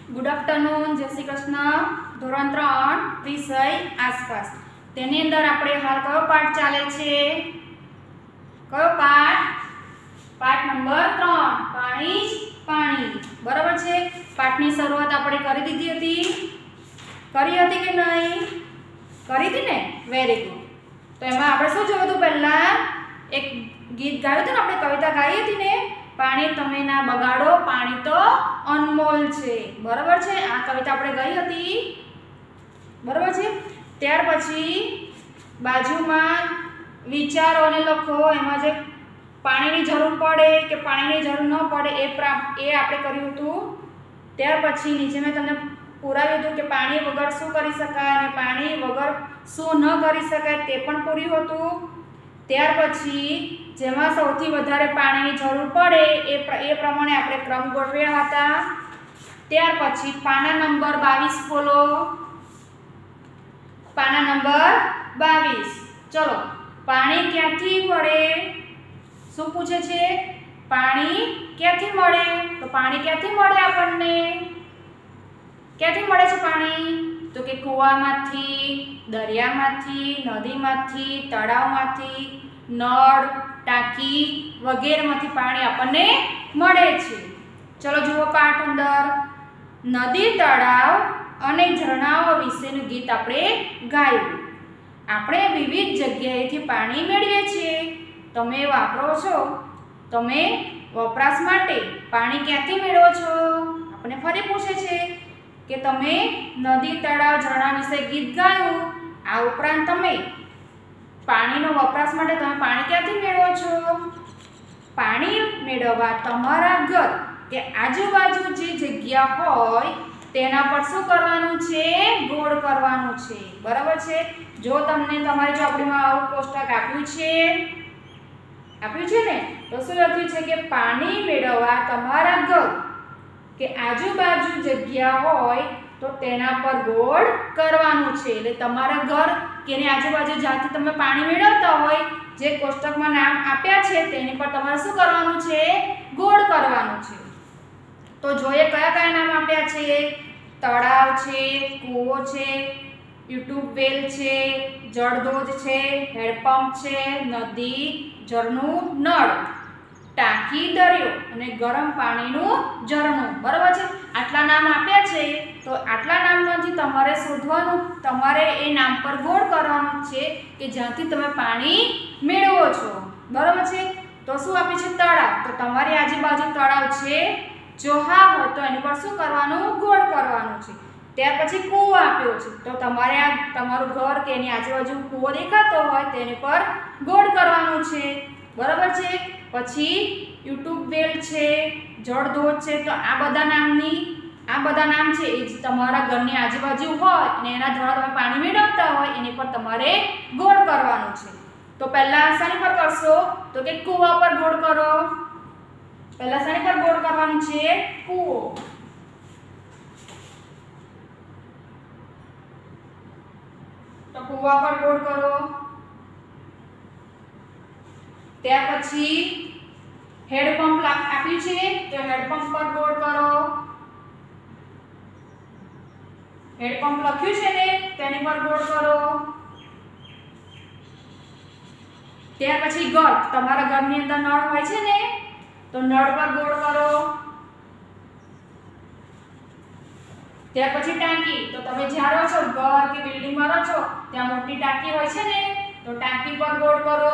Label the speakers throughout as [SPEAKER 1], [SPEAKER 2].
[SPEAKER 1] Good afternoon, જય શ્રી કૃષ્ણ. ધોરણ 3 વિષય આસપાસ. તેની અંદર આપણે હાલ કયો પાઠ ચાલે છે? કયો પાઠ? પાઠ નંબર 3, પાણી જ પાણી. બરાબર છે. પાઠની શરૂઆત આપણે કરી દીધી હતી. કરી હતી કે નહીં? કરી હતી ને? Very good. તો એમાં આપણે શું જોયું હતું? પહેલા એક ગીત ગાયું હતું ને, આપણે કવિતા ગાઈ હતી ને, પાણી તમે ના બગાડો, પાણી તો અનમોલ છે. બરાબર છે. આ કવિતા આપણે ગઈ હતી. બરાબર છે. ત્યાર પછી બાજુમાં વિચારો અને લખો. એમાં જે પાણીની જરૂર પડે કે પાણીની જરૂર ન પડે એ આપણે કર્યું હતું. ત્યાર પછી નીચે મેં તમને પુરાવ્યું હતું કે પાણી વગર શું કરી શકાય અને પાણી વગર શું ન કરી શકાય તે પણ પૂર્યું હતું. ત્યાર પછી જેમાં સૌથી વધારે પાણીની જરૂર પડે એ પ્રમાણે આપણે ક્રમ ગોઠવ્યા હતા. ત્યાર પછી પાના નંબર 22 ખોલો. પાના નંબર 22. ચલો, પાણી ક્યાંથી મળે? શું પૂછે છે? પાણી ક્યાંથી મળે? તો પાણી ક્યાંથી મળે આપણને? ક્યાંથી મળે છે પાણી? તો કે કૂવામાંથી, દરિયામાંથી, નદીમાંથી, તળાવમાંથી, નળ, ટાંકી વગેરેમાંથી પાણી આપણને મળે છે. ચલો જુઓ પાઠ અંદર. નદી, તળાવ અને ઝરણાઓ વિશેનું ગીત આપણે ગાયું. આપણે વિવિધ જગ્યાએથી પાણી મેળવીએ છીએ. તમે વાપરો છો, તમે વપરાશ માટે પાણી ક્યાંથી મેળવો છો? આપણને ફરી પૂછે છે કે તમે નદી, તળાવ, ઝરણા વિશે ગીત ગાયું. આ ઉપરાંત તમે પાણીનો વપરાશ માટે તમે પાણી ક્યાંથી મેળવો છો? પાણી મેળવવા તમારા ઘર કે આજુબાજુ જે જગ્યા હોય તેના પર શું કરવાનું છે? ગોળ કરવાનું છે. બરાબર છે. જો તમને તમારી ચોપડીમાં આવું કોષ્ટક આપ્યું છે ને, તો શું લખ્યું છે કે પાણી મેળવવા તમારા ઘર કે આજુબાજુ જગ્યા હોય તો તેના પર ગોળ કરવાનું છે. એટલે તમારા ઘર કે એની આજુબાજુ જ્યાંથી તમે પાણી મેળવતા હોય, જે કોષ્ટકમાં નામ આપ્યા છે તેની પર તમારે શું કરવાનું છે? ગોળ કરવાનું છે. તો જોઈએ કયા કયા નામ આપ્યા છે? તળાવ છે, કૂવો છે, ટ્યુબવેલ છે, જળધોધ છે, હેડપંપ છે, નદી, ઝરણું, નળ, ટાંકી, દરિયો અને ગરમ પાણીનું ઝરણું. બરાબર છે. આટલા નામ આપ્યા છે. તો આટલા નામમાંથી તમારે શોધવાનું, તમારે એ નામ પર ગોળ કરવાનું છે કે જ્યાંથી તમે પાણી મેળવો છો. બરાબર છે. તો શું આપ્યું છે? તળાવ. તો તમારી આજુબાજુ તળાવ છે. જો હા હોય તો એની પર શું કરવાનું? ગોળ કરવાનું છે. ત્યાર પછી કૂવો આપ્યો છે. તો તમારે આ તમારું ઘર કે એની આજુબાજુ કૂવો દેખાતો હોય તેની પર ગોળ કરવાનું છે. બરાબર છે. પછી ટ્યુબવેલ છે, જળધોધ છે. તો આ બધા નામ છે એ તમારા ઘરની આજુબાજુ હોય અને એના દ્વારા તમે પાણી મેળવતા હોય એની પર તમારે ગોળ કરવાનું છે. તો પહેલા શાની પર કરશો? તો કે કૂવા પર ગોળ કરો. પહેલા શાની પર ગોળ કરવાનું છે? કૂવો. તો કૂવા પર ગોળ કરો. ત્યાર પછી હેડપંપ આપ્યું છે તો હેડપંપ પર ગોળ કરો. હેડપંપ લખ્યું છે ને તેની પર ગોળ કરો. ત્યાર પછી ઘર. તમારા ઘરની અંદર નળ હોય છે ને, તો નળ પર ગોળ કરો. ત્યાર પછી ટાંકી. તો તમે જ્યાં રહો છો, ઘર કે બિલ્ડિંગમાં રહો છો, ત્યાં મોટી ટાંકી હોય છે ને, તો ટાંકી પર ગોળ કરો.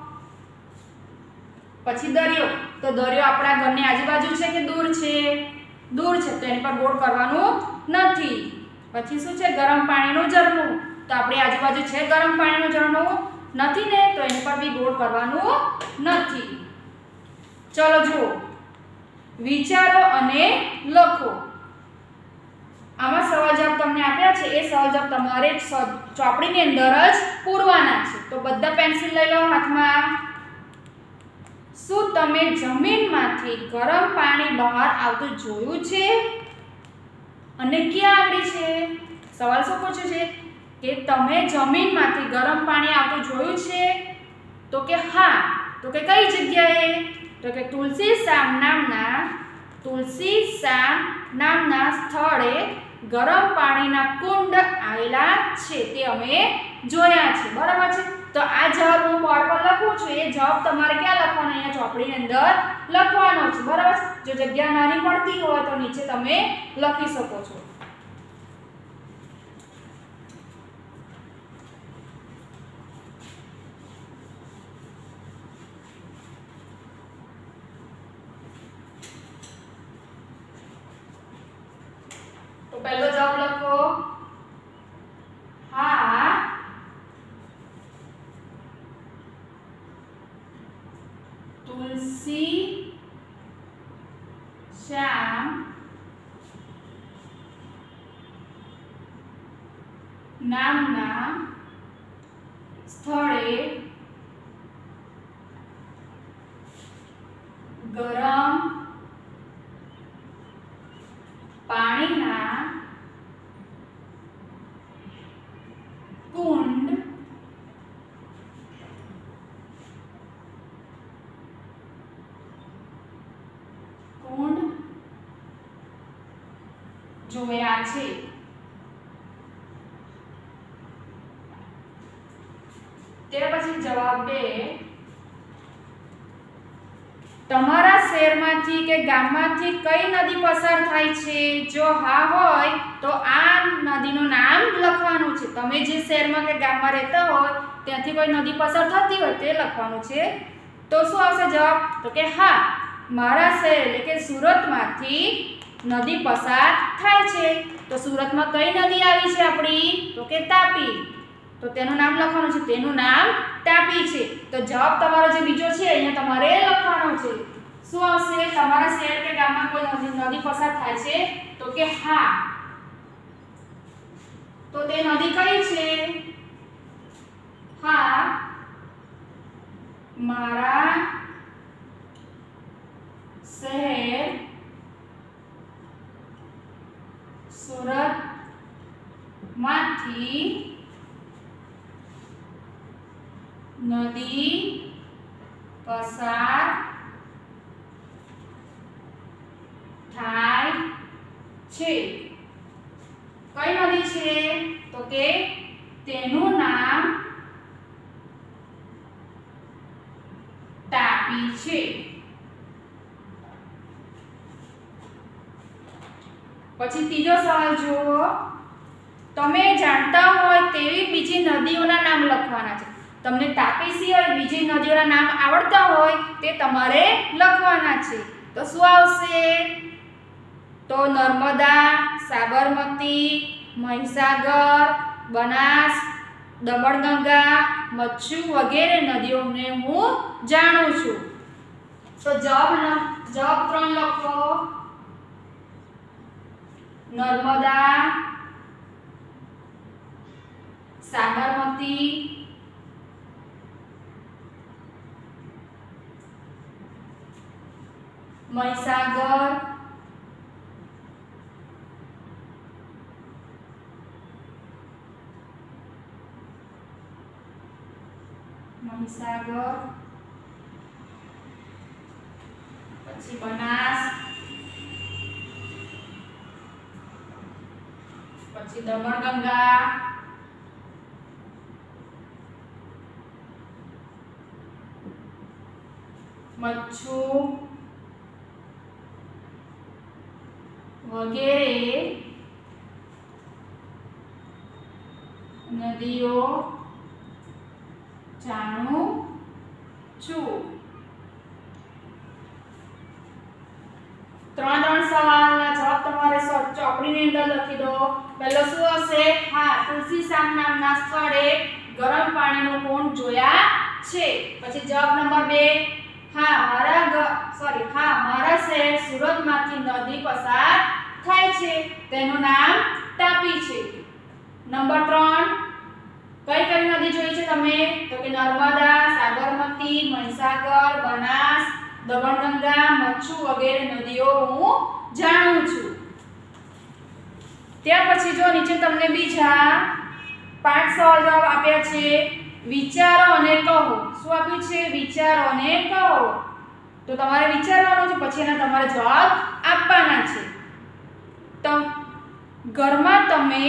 [SPEAKER 1] પછી દરિયો. તો દરિયો આપણા ઘરની આજુબાજુ છે કે દૂર છે? દૂર છે, તો એની પર ગોળ કરવાનું નથી. પછી શું છે? ગરમ પાણીનું ઝરણું. તો આપણી આજુબાજુ છે ગરમ પાણીનું ઝરણું? નથી ને, તો એની પર બી ગોળ કરવાનું નથી. ચલો જુઓ. વિચારો અને લખો. આમાં સવાલ જવાબ તમને આપ્યા છે. એ સવાલ જવાબ તમારે ચોપડીની અંદર જ પૂરવાના છે. તો બધા પેન્સિલ લઈ લો હાથમાં. શું તમે જમીનમાંથી ગરમ પાણી બહાર આવતું જોયું છે? અને ક્યાં આગળ છે? સવાલ શું પૂછ્યો છે કે તમે જમીનમાંથી ગરમ પાણી આવતું જોયું છે? તો કે હા. તો કે કઈ જગ્યાએ? તો કે તુલસી શ્યામ નામના તુલસી શ્યામ નામના સ્થળે ગરમ પાણીના કુંડ આવેલા છે તે અમે જોયા છે. બરાબર છે. તો આ જવાબ હું બોર્ડ પર લખું છું. એ જવાબ તમારે ક્યાં લખવાનો? અહીંયા ચોપડીની અંદર લખવાનો છે. બરાબર છે. જો જગ્યા નાની પડતી હોય તો નીચે તમે લખી શકો છો. તો પહેલો જવાબ લખો. હા તુલસી શ્યામ નામના સ્થળે ગરમ પાણીના કુંડ જોયા છે. ત્યાર પછી જવાબ 2, તમારા શહેરમાંથી કે ગામમાંથી કઈ નદી પસાર થાય છે? જો હા હોય તો આ નદીનું નામ લખવાનું છે. તમે જે શહેરમાં કે ગામમાં રહેતા હોય ત્યાંથી કોઈ નદી પસાર થતી હોય તે લખવાનું છે. તો શું આવશે જવાબ? તો કે હા, મારા શહેર એટલે કે સુરતમાંથી નદી પસાર થાય છે. તો સુરતમાં કઈ નદી આવી છે આપણી? તો કે તાપી. તો તેનું નામ લખવાનું છે. તેનું નામ તાપી છે. તો જવાબ તમારો જે બીજો છે અહીંયા તમારે લખવાનો છે. શું આવશે? તમારા શહેર કે ગામમાં કોઈ નદી પસાર થાય છે? તો કે હા. તો તે નદી કઈ છે? હા, મારા શહેર સુરત માંથી નદી પસાર થાય છે. કઈ નદી છે? તો કે તેનું નામ તાપી છે. પછી ત્રીજો સવાલ જુઓ. તમે જાણતા હોય તેવી બીજી નદીઓના નામ લખવાના છે. તમને તાપી સિવાય બીજી નદીઓના નામ આવડતા હોય તે તમારે લખવાના છે. તો શું આવશે? તો નર્મદા, સાબરમતી, મહીસાગર, બનાસ, દમણગંગા, મચ્છુ વગેરે નદીઓને હું જાણું છું. તો જવાબ 3 લખો. નર્મદા, સાબરમતી, મહીસાગર, પછી બનાસ, પછી દમણગંગા, મચ્છુ વગેરે નદીઓ જાણું છું. 3 સવાલના જવાબ તમારે ચોપડીની અંદર લખી દો. પહેલો શું હશે? હા, તુલસી શ્યામ નામના સ્થળે ગરમ પાણીનું કુંડ જોયા છે. પછી જવાબ નંબર 2, હા, મારા શહેર સુરતમાંથી નદી પસાર થાય છે. તેનું નામ તાપી છે. નંબર 3, કઈ નદી જોઈ છે તમે? તો કે નર્મદા, સાબરમતી, મહીસાગર, બનાસ, દમણગંગા, મચ્છુ વગેરે નદીઓ હું જાણું છું. ત્યાર પછી જો નીચે તમને બીજા 5 સવાલ જવાબ આપ્યા છે. વિચારો અને કહો. શું આપ્યું છે? વિચારો અને કહો. તો તમારે વિચારવાનું છે, પછી એના તમારે જવાબ આપવાના છે. તો ઘરમાં તમે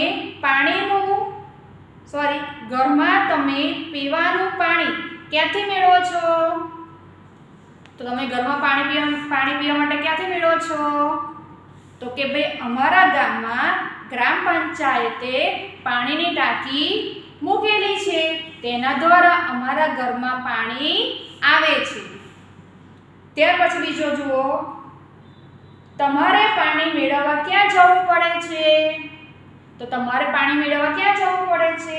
[SPEAKER 1] પીવાનું પાણી ક્યાંથી મેળવો છો? તો તમે ઘરમાં પાણી પીવા માટે ક્યાંથી મેળવો છો? તો કે ભાઈ અમારા ગામમાં ગ્રામ પંચાયતે પાણીની ટાંકી મૂકેલી છે, તેના દ્વારા અમારા ઘરમાં પાણી આવે છે. ત્યાર પછી બીજો જુઓ, તમારે પાણી મેળવવા ક્યાં જવું પડે છે? તો તમારે પાણી મેળવવા ક્યાં જવું પડે છે?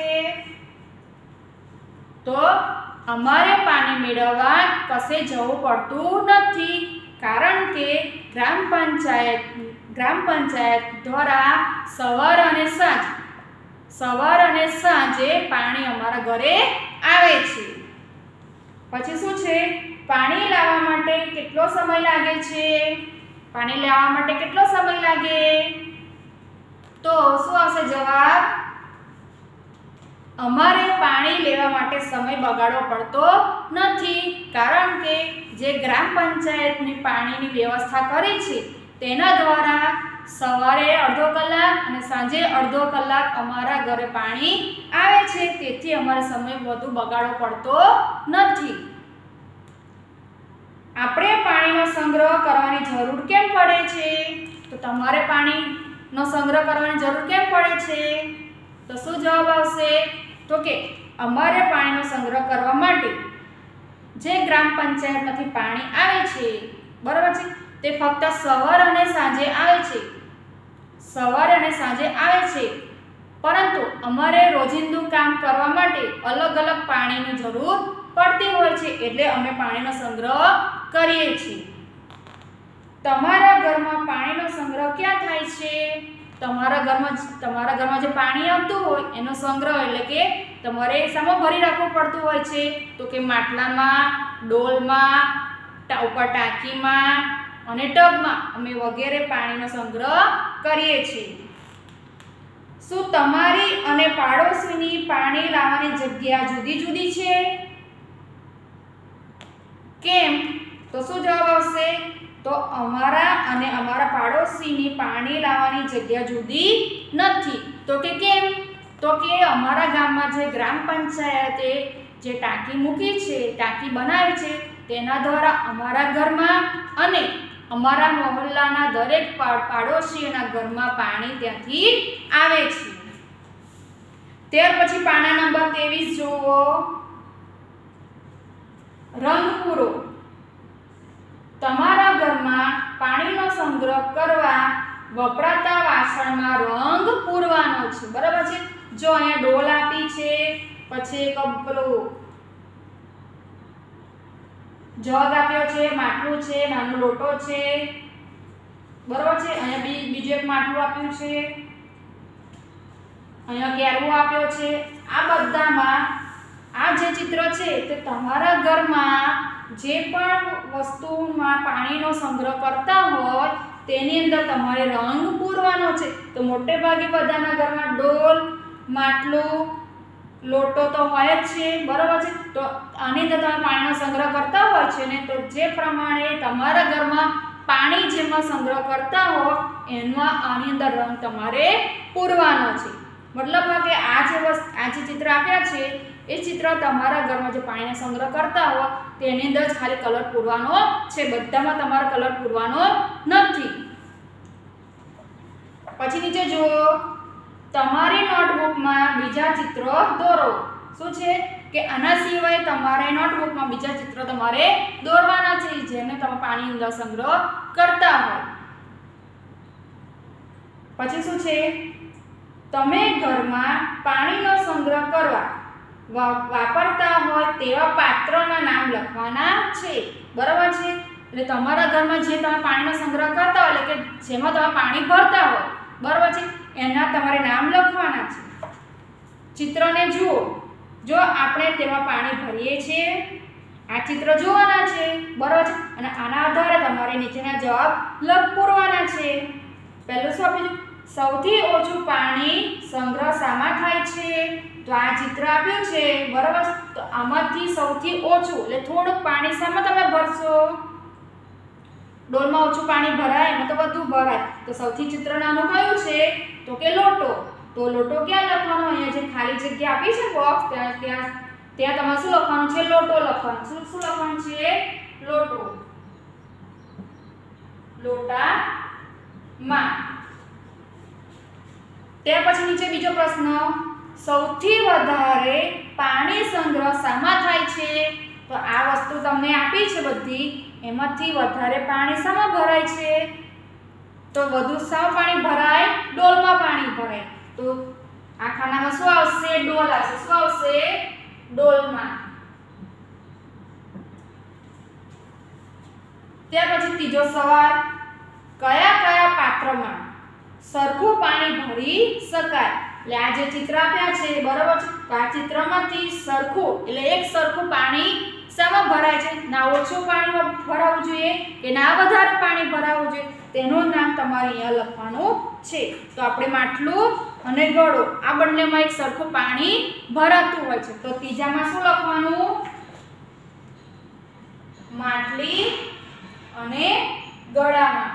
[SPEAKER 1] તો અમારે પાણી મેળવવા કશે જવું પડતું નથી, કારણ કે ગ્રામ પંચાયત દ્વારા સવાર અને સાંજે પાણી અમારા ઘરે આવે છે. પછી શું છે? પાણી લાવવા માટે કેટલો સમય લાગે છે? પાણી લાવવા માટે કેટલો સમય લાગે? તો શું આવશે જવાબ? અમારે પાણી લેવા માટે સમય બગાડવો પડતો નથી, કારણ કે જે ગ્રામ પંચાયતની પાણીની વ્યવસ્થા કરી છે તેના દ્વારા સવારે અડધો કલાક અને સાંજે અડધો કલાક અમારા ઘરે પાણી આવે છે, તેથી અમારે સમય વધુ બગાડવો પડતો નથી. આપણે પાણીનો સંગ્રહ કરવાની જરૂર કેમ પડે છે? તો તમારે પાણીનો સંગ્રહ કરવાની જરૂર કેમ પડે છે? તો શું જવાબ આવશે? તો કે અમારે પાણીનો સંગ્રહ કરવા માટે જે ગ્રામ પંચાયતમાંથી પાણી આવે છે, બરાબર છે, તે ફક્ત સવારે અને સાંજે આવે છે, પરંતુ અમારે રોજિંદુ કામ કરવા માટે અલગ અલગ પાણીની જરૂર પડતી હોય છે, એટલે અમે પાણીનો સંગ્રહ કરીએ છીએ. તમારા ઘરમાં પાણીનો સંગ્રહ ક્યાં થાય છે? તમારા ઘરમાં જે પાણી આવતું હોય એનો સંગ્રહ એટલે કે તમારે શામાં ભરી રાખવું પડતું હોય છે? તો કે માટલામાં, ડોલમાં, ઉપર ટાંકીમાં અને ટબમાં અમે વગેરે પાણીનો સંગ્રહ કરીએ છીએ. શું તમારી અને પાડોશીની પાણી લાવવાની જગ્યા જુદી જુદી છે? કેમ? તો શું જવાબ આવશે? તો અમારા પાડોશીની પાણી લાવવાની જગ્યા જુદી નથી. તો કે કેમ? તો કે અમારા ગામમાં જે ગ્રામ પંચાયતે જે ટાંકી મૂકી છે, ટાંકી બનાવી છે, તેના દ્વારા અમારા ઘરમાં અને અમારા મહોલ્લાના દરેક પાડોશીઓના ઘરમાં પાણી ત્યાંથી આવે છે. ત્યાર પછી પાના નંબર 23 જુઓ, રંગ પૂરો. તમારા ઘરમાં પાણીનો સંગ્રહ કરવા વપરાતા વાસણમાં રંગ પૂરવાનો છે, બરાબર છે. જો અહીંયા ડોલ આપી છે, પછી જગ આપ્યો છે, માટલું છે, નાનો લોટો છે, બરાબર છે. અહીંયા બીજું એક માટલું આપ્યું છે, અહીંયા કેરવો આપ્યો છે. આ બધામાં આ જે ચિત્ર છે તે તમારા ઘરમાં જે પણ વસ્તુમાં પાણીનો સંગ્રહ કરતા હોય તેની અંદર તમારે રંગ પૂરવાનો છે. તો મોટે ભાગે બધાના ઘરમાં ડોલ, માટલું, લોટો તો હોય જ છે, બરાબર છે. તો આની અંદર તમે પાણીનો સંગ્રહ કરતા હોય છે ને, તો જે પ્રમાણે તમારા ઘરમાં પાણી જેમાં સંગ્રહ કરતા હોય એમાં આની અંદર રંગ તમારે પૂરવાનો છે. મતલબ કે આ જે ચિત્ર આપ્યા છે એ ચિત્ર તમારા ઘરમાં જે પાણીનો સંગ્રહ કરતા હોય તેની અંદર જ ખાલી કલર પૂરવાનો છે, બધામાં તમારે કલર પૂરવાનો નથી. પછી નીચે જુઓ, તમારી નોટબુકમાં બીજા ચિત્રો દોરો. શું છે કે આના સિવાય તમારે નોટબુકમાં બીજા ચિત્રો તમારે દોરવાના છે જેને તમે પાણી અંદર સંગ્રહ કરતા હોય. પછી શું છે, તમે ઘરમાં પાણીનો સંગ્રહ કરવા વાપરતા હોય તેવા પાત્રના નામ લખવાના છે, બરાબર છે. એટલે તમારા ઘરમાં જે તમે પાણીનો સંગ્રહ કરતા હોય એટલે કે જેમાં તમે પાણી ભરતા હોય, બરાબર છે, એના તમારે નામ લખવાના છે. ચિત્રને જુઓ, જો આપણે તેમાં પાણી ભરીએ છીએ, આ ચિત્ર જોવાના છે, બરાબર છે, અને આના આધારે તમારે નીચેના જવાબ પૂરવાના છે. પહેલું શું આપ્યું? સૌથી ઓછું પાણી સંગ્રહ શામાં થાય છે? તો આ ચિત્ર આપ્યું છે, બરાબર. તો આમાંથી સૌથી ઓછું એટલે થોડુંક પાણી શામાં તમે ભરશો? ડોલમાં ઓછું પાણી ભરાય એમાં તો વધુ ભરાય. તો સૌથી ચિત્ર નાનું કયું છે? તો કે લોટો. તો લોટો ક્યાં લખવાનો? અહીંયા જે ખાલી જગ્યા આપી છે બોક્સ ત્યાં તમારે શું લખવાનું છે? લોટો લખવાનું. શું લખવાનું છે? લોટો. લોટામાં. ત્યાર પછી નીચે બીજો પ્રશ્ન, સૌથી વધારે પાણી સંગ્રહ શામાં થાય છે? તો આ વસ્તુ તમને આપી છે બધી, એમાંથી વધારે પાણી શામાં ભરાય છે? તો વધુ શામાં પાણી ભરાય? ડોલમાં પાણી ભરાય. તો આ ખાનામાં શું આવશે? ડોલ આવશે. શું આવશે? ડોલમાં. ત્યાર પછી ત્રીજો સવાલ, કયા પાત્રમાં સરખું પાણી ભરી શકાય? એટલે આ જે ચિત્ર આપ્યા છે બરાબર છે, તો આ ચિત્રમાંથી સરખું એટલે એક સરખું પાણી શામાં ભરાય છે? ના ઓછું પાણી ભરાવવું જોઈએ કે ના વધારે પાણી ભરાવવું જોઈએ, તેનું નામ તમારે અહીંયા લખવાનું છે. તો આપણે માટલું અને ગળો આ બંનેમાં એક સરખું પાણી ભરાતું હોય છે. તો ત્રીજામાં શું લખવાનું? માટલી અને ગળામાં.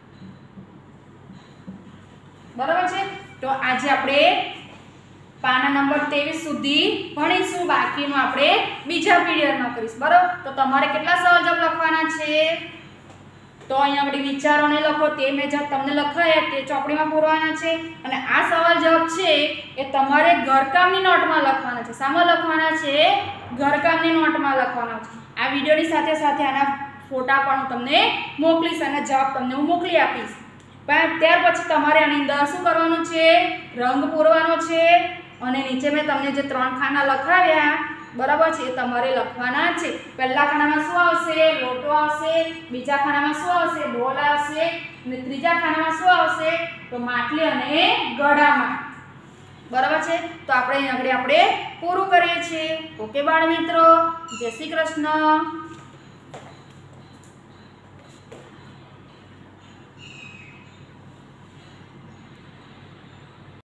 [SPEAKER 1] બરાબર છે. તો આજે આપણે પાના નંબર 23 સુધી ભણીશું, બાકીનું આપણે બીજા પીરિયડમાં કરીશું. બરાબર. તો તમારે કેટલા સવાલ જવાબ લખવાના છે? તો અહીંયા આપણે વિચારોને લખો, તે મેં જે તમને લખાયા તે ચોપડીમાં પૂરવાના છે, અને આ સવાલ જવાબ છે એ તમારે ઘરકામની નોટમાં લખવાના છે. શામાં લખવાના છે? ઘરકામની નોટમાં લખવાના છે. આ વિડિયોની સાથે સાથે આના ફોટા પણ હું તમને મોકલીશ અને જવાબ તમને હું મોકલી આપીશ. પણ ત્યાર પછી તમારે આની અંદર શું કરવાનું છે? રંગ પૂરવાનો છે, અને નીચે મેં તમને જે 3 ખાના લખાવ્યા બરાબર છે એ તમારે લખવાના છે. પહેલા ખાનામાં શું આવશે? લોટો આવશે. બીજા ખાનામાં શું આવશે? ડોલ આવશે. અને ત્રીજા ખાનામાં શું આવશે? તો માટલી અને ગળામાં. બરાબર છે. તો આપણે અહીં આપણે પૂરું કરીએ છીએ. ઓકે બાળ મિત્રો, જય શ્રી કૃષ્ણ.